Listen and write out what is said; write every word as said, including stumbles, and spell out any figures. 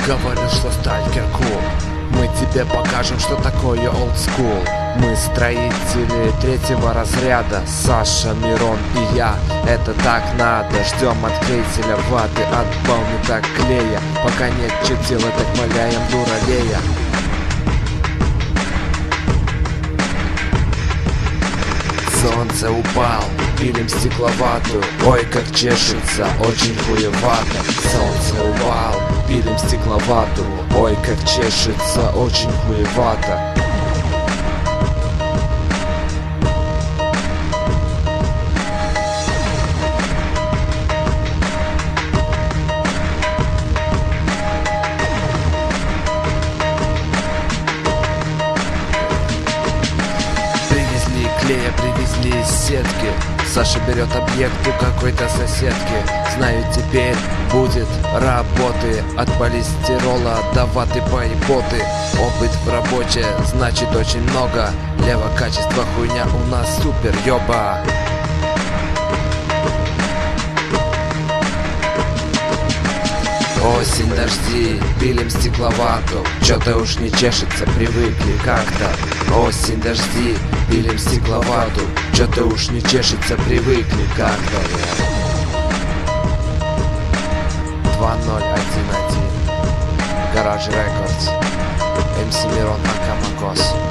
говорил, что сталкер кул. Мы тебе покажем, что такое old school. Мы строители третьего разряда, Саша, Мирон и я. Это так надо. Ждем от крейселя ваты, от балмита клея. Пока нет чё делать, так валяем дуралея. Солнце упал, пилим стекловатую. Ой, как чешется, очень хуевато. Солнце упал, пилим стекловатую. Ой, как чешется, очень хуевато. Клея привезли из сетки. Саша берет объект у какой-то соседки. Знаю, теперь будет работы. От полистирола до ваты поеботы. Опыт в работе значит очень много. Лево качество хуйня у нас супер, ёба. Осень, дожди, пилим стекловату. Чё-то уж не чешется, привыкли как-то. Осень, дожди, пилим стекловату. Чё-то уж не чешется, привыкли как-то. два ноль один один Garage Records. эм си Мирон Акамакос.